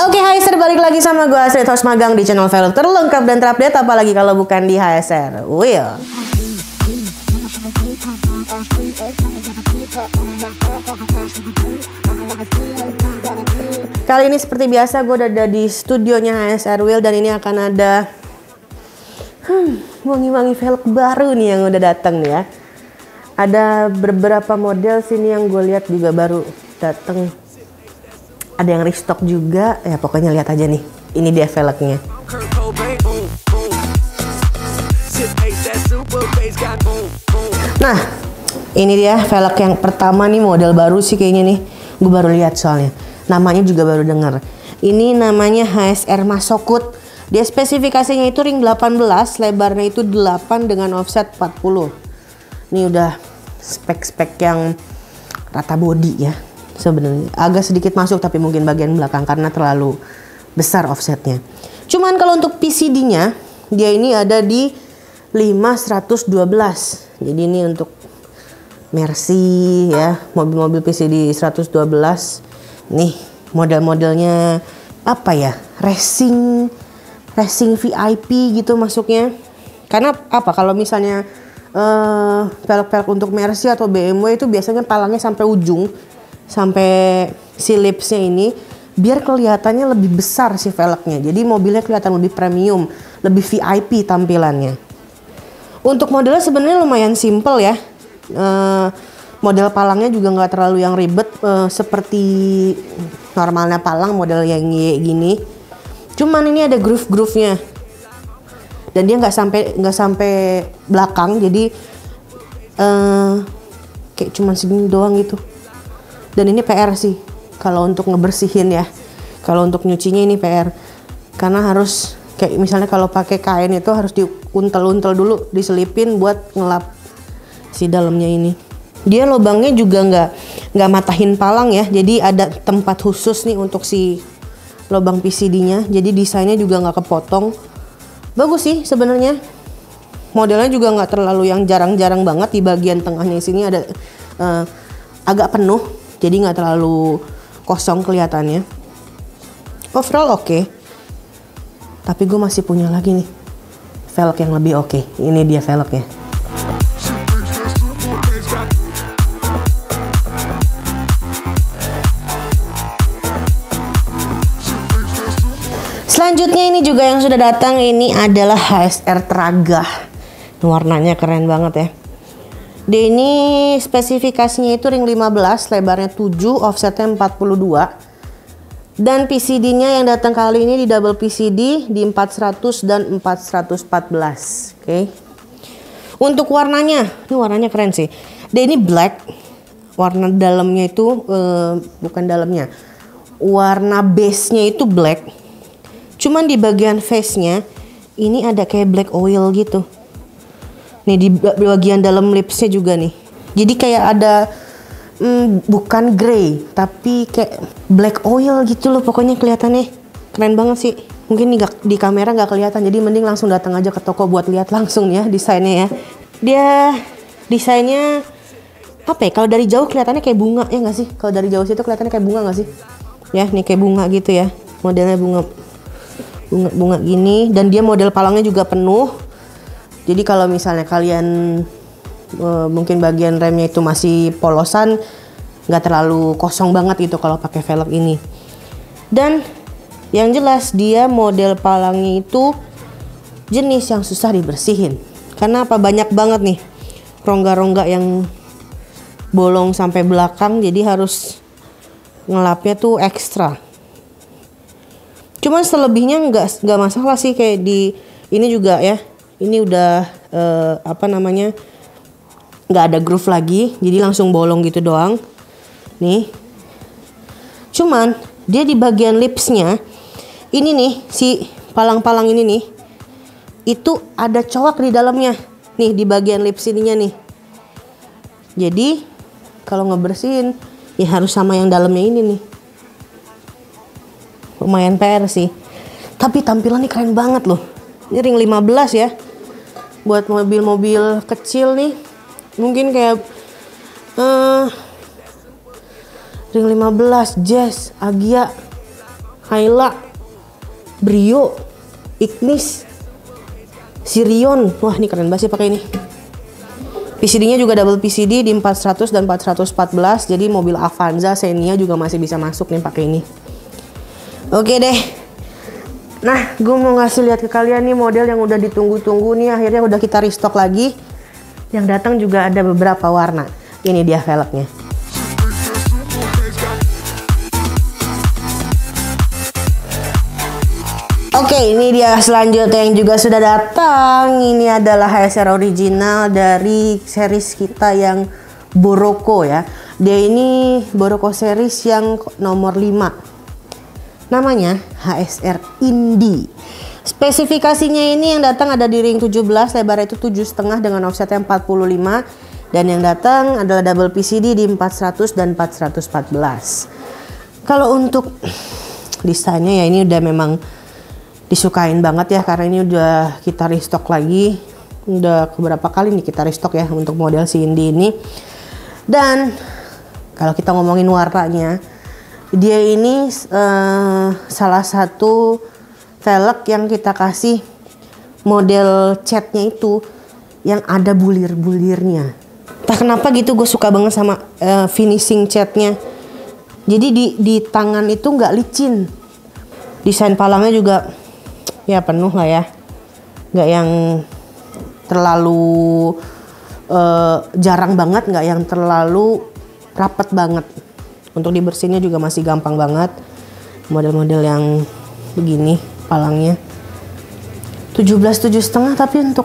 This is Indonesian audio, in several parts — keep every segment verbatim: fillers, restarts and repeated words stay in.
Oke, H S R balik lagi sama gue Astrid, host magang di channel velg terlengkap dan terupdate, apalagi kalau bukan di H S R. Will. Kali ini seperti biasa gue udah ada di studionya H S R Will, dan ini akan ada hmm, wangi-wangi velg baru nih yang udah datang nih ya. Ada beberapa model sini yang gue lihat juga baru datang. Ada yang restock juga, ya pokoknya lihat aja nih. Ini dia velgnya. Nah, ini dia velg yang pertama nih, model baru sih kayaknya nih. Gue baru lihat soalnya. Namanya juga baru dengar. Ini namanya H S R Masokut. Dia spesifikasinya itu ring delapan belas, lebarnya itu delapan dengan offset empat puluh. Ini udah spek-spek yang rata body ya. Sebenarnya agak sedikit masuk, tapi mungkin bagian belakang karena terlalu besar offsetnya. Cuman kalau untuk P C D-nya, dia ini ada di lima seratus dua belas. Jadi ini untuk Mercy ya, mobil-mobil P C D seratus dua belas. Nih model-modelnya apa ya, racing racing V I P gitu masuknya. Karena apa, kalau misalnya uh, velg-velg untuk Mercy atau B M W itu biasanya palangnya sampai ujung, sampai si lipsnya ini, biar kelihatannya lebih besar si velgnya. Jadi mobilnya kelihatan lebih premium, lebih V I P tampilannya. Untuk modelnya sebenarnya lumayan simple ya. Uh, model palangnya juga nggak terlalu yang ribet uh, seperti normalnya palang model yang Y gini. Cuman ini ada groove-groove-nya, dan dia nggak sampai nggak sampai belakang, jadi uh, kayak cuman segini doang gitu. Dan ini P R sih kalau untuk ngebersihin ya. Kalau untuk nyucinya ini P R, karena harus kayak misalnya kalau pakai kain itu harus diuntel-untel dulu, diselipin buat ngelap si dalamnya ini. Dia lubangnya juga nggak nggak matahin palang ya, jadi ada tempat khusus nih untuk si lubang P C D-nya. Jadi desainnya juga nggak kepotong. Bagus sih sebenarnya. Modelnya juga nggak terlalu yang jarang-jarang banget. Di bagian tengahnya sini ada uh, agak penuh, jadi nggak terlalu kosong kelihatannya. Overall oke. Okay. Tapi gue masih punya lagi nih velg yang lebih oke. Okay. Ini dia velgnya. Selanjutnya ini juga yang sudah datang, ini adalah H S R Traga. Warnanya keren banget ya. Dia ini spesifikasinya itu ring lima belas, lebarnya tujuh, offsetnya empat puluh dua. Dan P C D-nya yang datang kali ini di double P C D di empat ratus dan empat ratus empat belas. Oke. Okay. Untuk warnanya, ini warnanya keren sih. Dia ini black. Warna dalamnya itu uh, bukan dalamnya. Warna base-nya itu black. Cuman di bagian face-nya ini ada kayak black oil gitu. Nih di bagian dalam lipsnya juga nih. Jadi kayak ada mm, bukan grey, tapi kayak black oil gitu loh. Pokoknya kelihatannya keren banget sih. Mungkin di, di kamera nggak kelihatan, jadi mending langsung datang aja ke toko buat lihat langsung ya desainnya ya. Dia desainnya apa ya? Kalau dari jauh kelihatannya kayak bunga ya nggak sih? Kalau dari jauh situ kelihatannya kayak bunga nggak sih? Ya nih kayak bunga gitu ya. Modelnya bunga. bunga-bunga gini, dan dia model palangnya juga penuh. Jadi kalau misalnya kalian e, mungkin bagian remnya itu masih polosan, nggak terlalu kosong banget gitu kalau pakai velg ini. Dan yang jelas dia model palangnya itu jenis yang susah dibersihin. Karena apa, banyak banget nih rongga-rongga yang bolong sampai belakang, jadi harus ngelapnya tuh ekstra. Cuman selebihnya nggak nggak masalah sih, kayak di ini juga ya. Ini udah eh, apa namanya, nggak ada groove lagi, jadi langsung bolong gitu doang. Nih. Cuman dia di bagian lipsnya ini nih, si palang-palang ini nih, itu ada coak di dalamnya. Nih di bagian lips ininya nih. Jadi kalau ngebersihin ya harus sama yang dalamnya ini nih. Lumayan P R sih. Tapi tampilannya keren banget loh. Ini ring lima belas ya. Buat mobil-mobil kecil nih. Mungkin kayak uh, ring lima belas, Jazz, Agya. Hayla, Brio, Ignis, Sirion. Wah, ini keren banget sih pakai ini. P C D-nya juga double P C D di empat ratus dan empat ratus empat belas. Jadi mobil Avanza, Xenia juga masih bisa masuk nih pakai ini. Oke deh. Nah, gue mau ngasih lihat ke kalian nih model yang udah ditunggu-tunggu nih, akhirnya udah kita restock lagi. Yang datang juga ada beberapa warna. Ini dia velgnya. Oke, ini dia selanjutnya yang juga sudah datang. Ini adalah H S R original dari series kita yang Boroko ya. Dia ini Boroko series yang nomor lima. Namanya H S R Indy. Spesifikasinya ini yang datang ada di ring tujuh belas, lebar itu tujuh koma lima dengan offsetnya empat puluh lima, dan yang datang adalah double P C D di empat ratus dan empat ratus empat belas. Kalau untuk desainnya ya ini udah memang disukain banget ya, karena ini udah kita restock lagi. Udah beberapa kali nih kita restock ya untuk model si Indy ini. Dan kalau kita ngomongin warnanya, dia ini uh, salah satu velg yang kita kasih model catnya itu yang ada bulir-bulirnya. Entah kenapa gitu gue suka banget sama uh, finishing catnya. Jadi di, di tangan itu nggak licin. Desain palangnya juga ya penuh lah ya. Nggak yang terlalu uh, jarang banget, nggak yang terlalu rapet banget. Untuk dibersihinnya juga masih gampang banget. Model-model yang begini palangnya tujuh belas tujuh koma lima, tapi untuk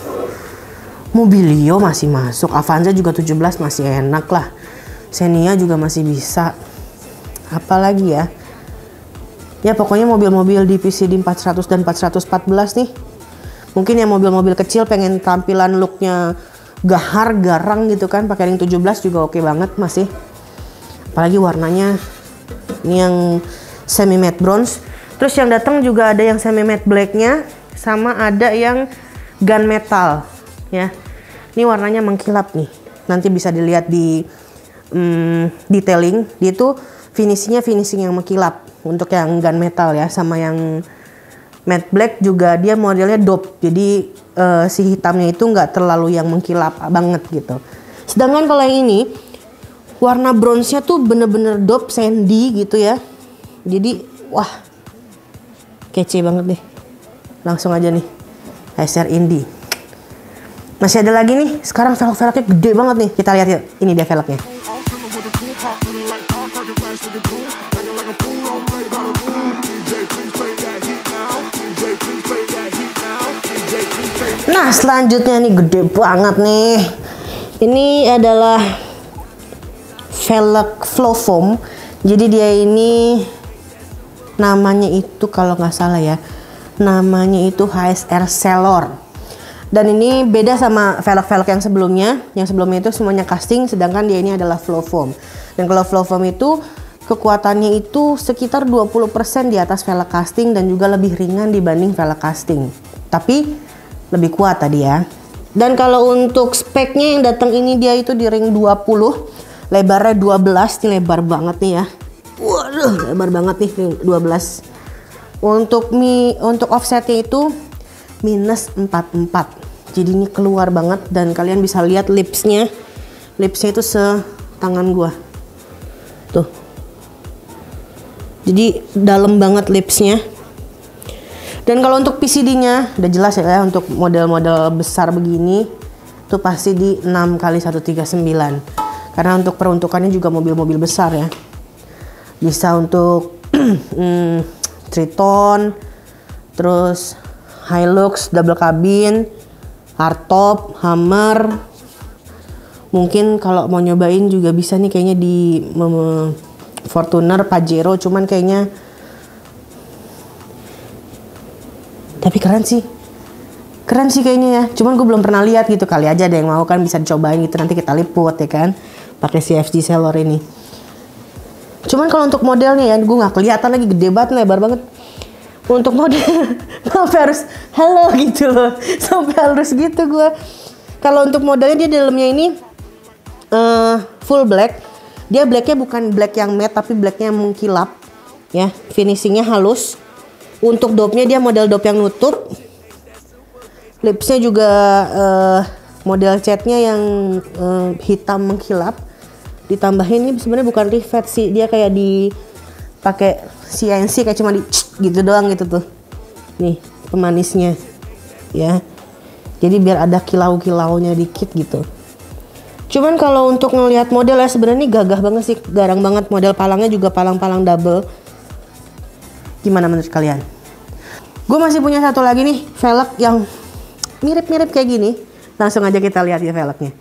Mobilio masih masuk. Avanza juga tujuh belas masih enak lah. Xenia juga masih bisa. Apalagi ya, ya pokoknya mobil-mobil di P C D empat ratus dan empat ratus empat belas nih. Mungkin yang mobil-mobil kecil pengen tampilan looknya gahar, garang gitu kan, pakai ring tujuh belas juga oke banget masih. Apalagi warnanya ini yang semi matte bronze. Terus yang datang juga ada yang semi matte blacknya, sama ada yang gunmetal ya. Ini warnanya mengkilap nih. Nanti bisa dilihat di um, detailing. Dia tuh finishingnya finishing yang mengkilap untuk yang gunmetal ya, sama yang matte black juga dia modelnya dope. Jadi uh, si hitamnya itu nggak terlalu yang mengkilap banget gitu. Sedangkan kalau yang ini warna bronze-nya tuh bener-bener dope sandy gitu ya. Jadi wah, kece banget deh. Langsung aja nih H S R Indy. Masih ada lagi nih. Sekarang velg-velgnya gede banget nih. Kita lihat yuk. Ini dia velgnya. Nah, selanjutnya nih gede banget nih. Ini adalah velg flow foam. Jadi dia ini namanya itu kalau nggak salah ya, namanya itu H S R Celor. Dan ini beda sama velg-velg yang sebelumnya. Yang sebelumnya itu semuanya casting, sedangkan dia ini adalah flow foam. Dan kalau flow foam itu kekuatannya itu sekitar dua puluh persen di atas velg casting dan juga lebih ringan dibanding velg casting. Tapi lebih kuat tadi ya. Dan kalau untuk speknya yang datang ini dia itu di ring dua puluh, lebarnya dua belas, ini lebar banget nih ya. Waduh, lebar banget nih ring dua belas. Untuk mi untuk offsetnya itu minus empat puluh empat. Jadi ini keluar banget dan kalian bisa lihat lipsnya. Lipsnya itu setangan gua. Tuh. Jadi dalam banget lipsnya. Dan kalau untuk P C D-nya udah jelas ya, untuk model-model besar begini tuh pasti di enam kali seratus tiga puluh sembilan. Karena untuk peruntukannya juga mobil-mobil besar ya. Bisa untuk hmm, Triton, terus Hilux, double cabin, hardtop, Hummer. Mungkin kalau mau nyobain juga bisa nih kayaknya di um, Fortuner, Pajero, cuman kayaknya tapi keren sih. Keren sih kayaknya ya. Cuman gue belum pernah lihat gitu, kali aja ada yang mau kan bisa dicobain gitu, nanti kita liput ya kan. Pakai C F G Celor ini. Cuman kalau untuk modelnya ya, gue nggak kelihatan lagi, gede banget, lebar banget. Untuk model sampai harus halo gitu loh, sampai harus gitu gue. Kalau untuk modelnya dia dalamnya ini uh, full black. Dia blacknya bukan black yang matte tapi blacknya mengkilap. ya, finishingnya halus. Untuk dopnya dia model dop yang nutup. Lipsnya juga uh, model catnya yang uh, hitam mengkilap. Ditambahin ini sebenarnya bukan rivet sih, dia kayak dipakai C N C kayak cuma di gitu doang gitu tuh. Nih pemanisnya, ya. Jadi biar ada kilau-kilaunya dikit gitu. Cuman kalau untuk ngelihat model ya sebenarnya gagah banget sih, garang banget. Model palangnya juga palang-palang double. Gimana menurut kalian? Gue masih punya satu lagi nih velg yang mirip-mirip kayak gini. Langsung aja kita lihat ya velgnya.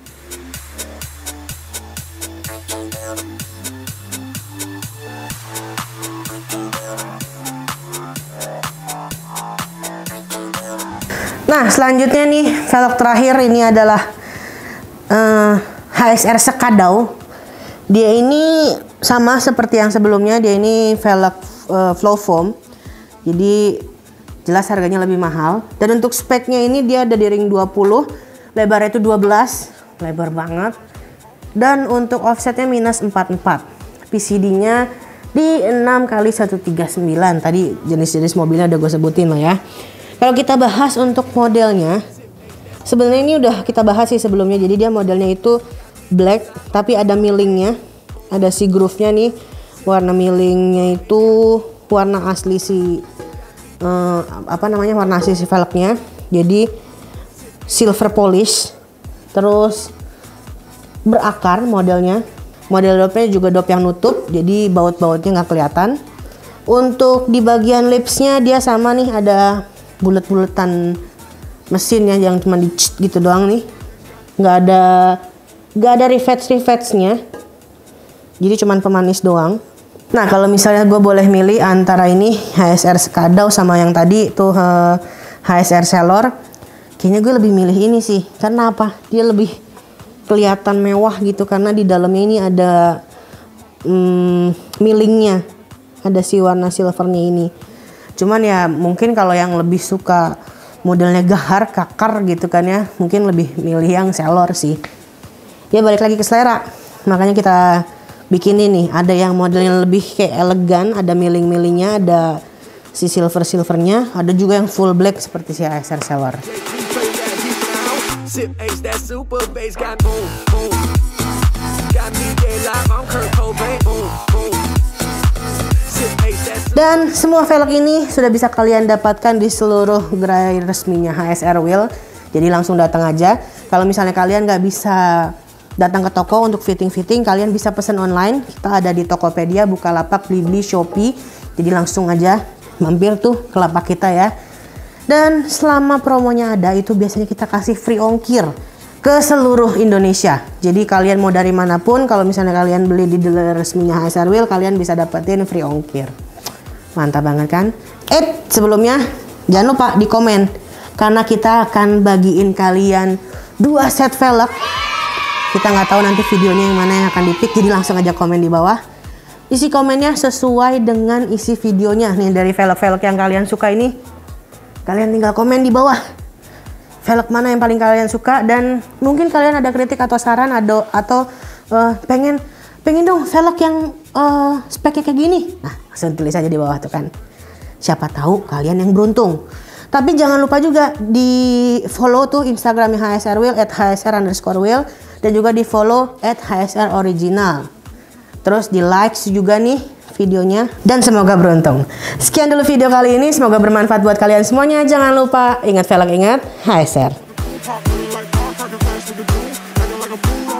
Nah selanjutnya nih velg terakhir ini adalah uh, H S R Sekadau. Dia ini sama seperti yang sebelumnya, dia ini velg uh, flow foam. Jadi jelas harganya lebih mahal. Dan untuk speknya ini dia ada di ring dua puluh, lebarnya itu dua belas, lebar banget. Dan untuk offsetnya minus empat puluh empat. P C D-nya di enam kali seratus tiga puluh sembilan. Tadi jenis-jenis mobilnya udah gue sebutin lah ya. Kalau kita bahas untuk modelnya, sebenarnya ini udah kita bahas sih sebelumnya. Jadi dia modelnya itu black, tapi ada millingnya, ada si groove-nya nih. Warna millingnya itu warna asli si uh, apa namanya warna asli si velgnya. Jadi silver polish, terus berakar modelnya. Model dopnya juga dop yang nutup, jadi baut-bautnya nggak kelihatan. Untuk di bagian lipsnya dia sama nih, ada bulet-buletan mesin ya, yang cuma di gitu doang nih, nggak ada nggak ada rivets-rivetsnya, jadi cuman pemanis doang. Nah kalau misalnya gue boleh milih antara ini H S R Sekadau sama yang tadi tuh uh, H S R Sailor, kayaknya gue lebih milih ini sih. Karena apa? Dia lebih kelihatan mewah gitu, karena di dalamnya ini ada hmm, millingnya, ada si warna silvernya ini. Cuman ya mungkin kalau yang lebih suka modelnya gahar, kakar gitu kan ya, mungkin lebih milih yang Sailor sih. Ya balik lagi ke selera, makanya kita bikin ini. Ada yang modelnya lebih kayak elegan, ada milling-millingnya, ada si silver-silvernya, ada juga yang full black seperti si H S R Sailor. Dan semua velg ini sudah bisa kalian dapatkan di seluruh gerai resminya H S R Wheel. Jadi langsung datang aja. Kalau misalnya kalian nggak bisa datang ke toko untuk fitting-fitting, kalian bisa pesan online. Kita ada di Tokopedia, Bukalapak, Blibli, Shopee. Jadi langsung aja mampir tuh ke lapak kita ya. Dan selama promonya ada, itu biasanya kita kasih free ongkir ke seluruh Indonesia. Jadi kalian mau dari manapun, kalau misalnya kalian beli di dealer resminya H S R Wheel, kalian bisa dapetin free ongkir. Mantap banget kan? Eh sebelumnya jangan lupa di komen, karena kita akan bagiin kalian dua set velg. Kita nggak tahu nanti videonya yang mana yang akan dipik, jadi langsung aja komen di bawah. Isi komennya sesuai dengan isi videonya nih, dari velg-velg yang kalian suka ini. Kalian tinggal komen di bawah velg mana yang paling kalian suka, dan mungkin kalian ada kritik atau saran atau atau uh, pengen pengen dong velg yang uh, speknya kayak gini. Nah, langsung tulis aja di bawah tuh kan. Siapa tahu kalian yang beruntung. Tapi jangan lupa juga di follow tuh Instagramnya H S R Wheel at H S R underscore Wheel, dan juga di follow at H S R Original. Terus di like juga nih videonya, dan semoga beruntung. Sekian dulu video kali ini, semoga bermanfaat buat kalian semuanya. Jangan lupa ingat velg, ingat H S R.